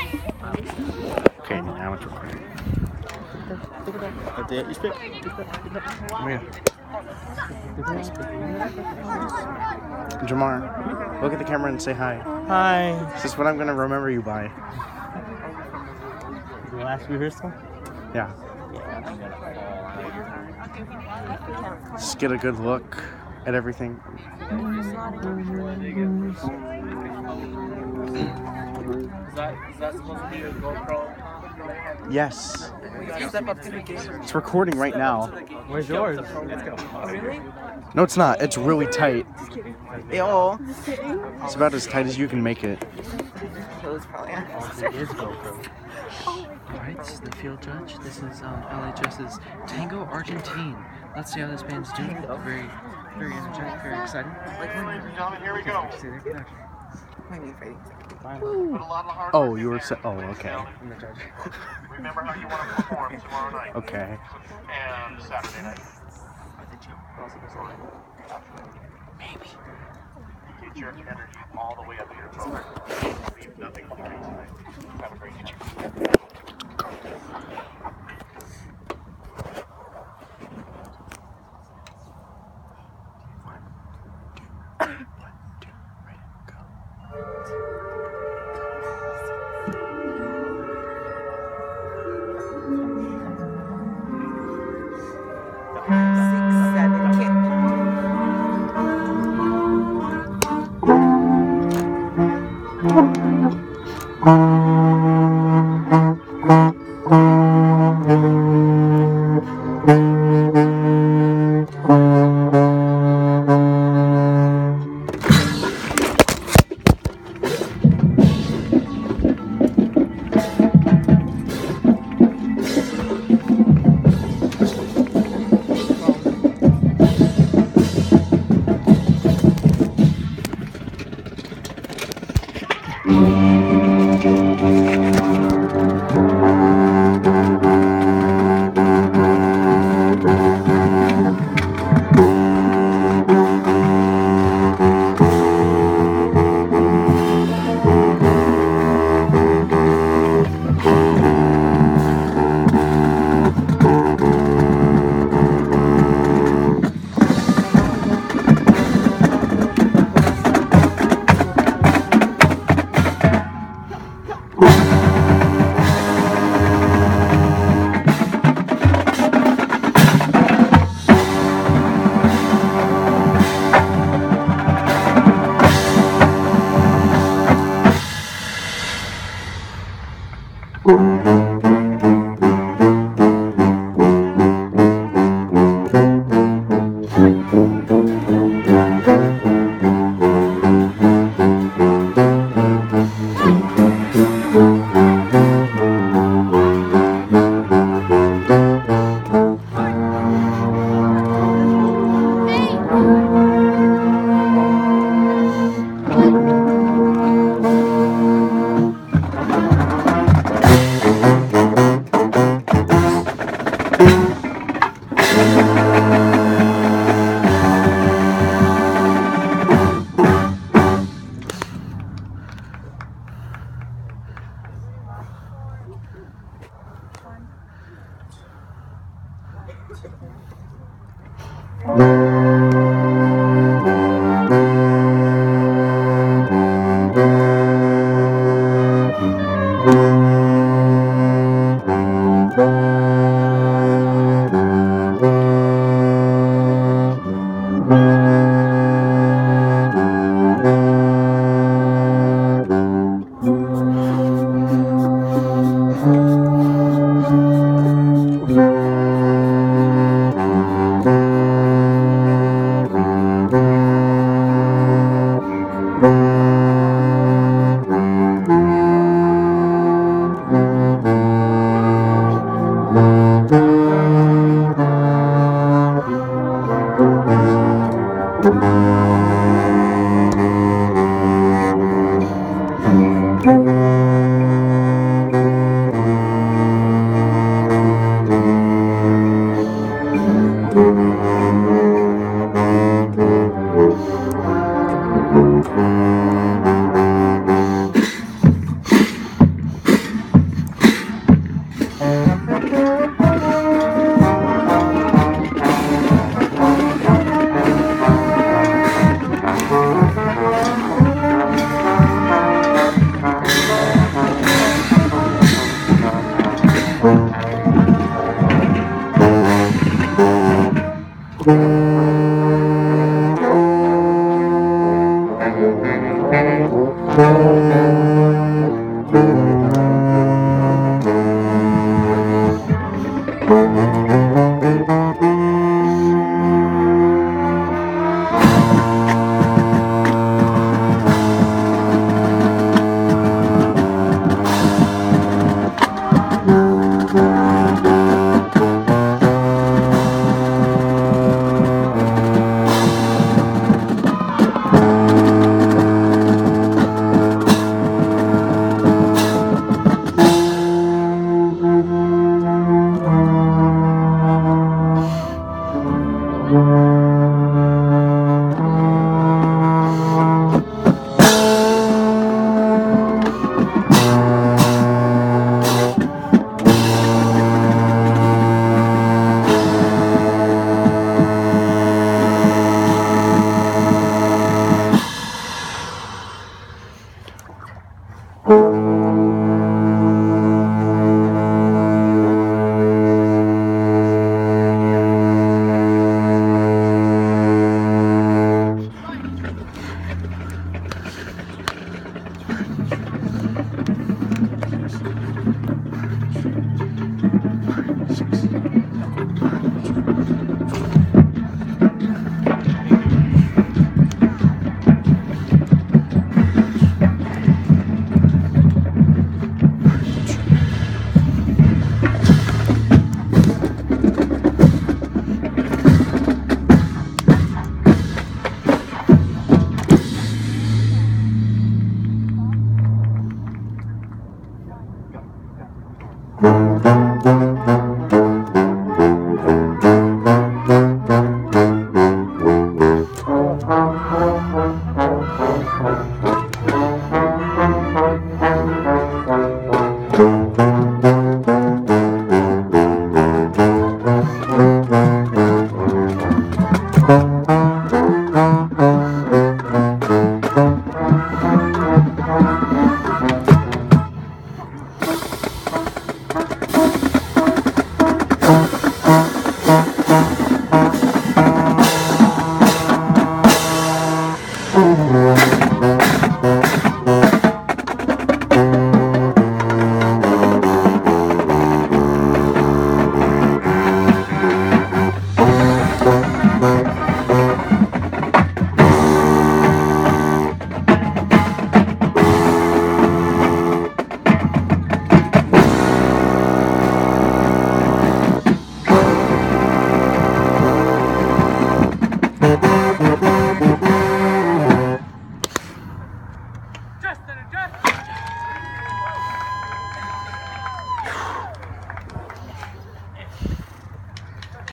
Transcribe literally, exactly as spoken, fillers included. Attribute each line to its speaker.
Speaker 1: Okay, now it's recording. Come here. Jamar, look at the camera and say hi.
Speaker 2: Hi.
Speaker 1: This is what I'm gonna remember you by.
Speaker 2: The last rehearsal?
Speaker 1: Yeah. Just get a good look at everything.
Speaker 3: Is that, is that supposed to be your GoPro?
Speaker 1: Yes.
Speaker 3: Step up to the game.
Speaker 1: It's recording right now.
Speaker 2: Where's yours?
Speaker 3: Really?
Speaker 1: No, it's not. It's really tight.
Speaker 3: Ew.
Speaker 1: It's about as tight as you can make it.
Speaker 3: Those probably
Speaker 2: It is GoPro.
Speaker 4: Alright, this is the field judge. This is um, LHS's Tango Argentine. Let's see how this band's doing. Very, very energetic, very excited.
Speaker 5: Ladies and gentlemen, here we go.
Speaker 4: See their production.
Speaker 5: Put a lot of hard
Speaker 1: Oh,
Speaker 5: work
Speaker 1: you were
Speaker 5: in
Speaker 1: so.
Speaker 5: there.
Speaker 1: Oh, okay.
Speaker 4: I'm the judge.
Speaker 5: Remember how you want to perform tomorrow night
Speaker 1: Okay.
Speaker 5: and Saturday night.
Speaker 4: Maybe.
Speaker 5: Get your energy all the way up to your throat. Leave nothing behind tonight. Have a great night.
Speaker 3: Six, seven, kick. Thank you.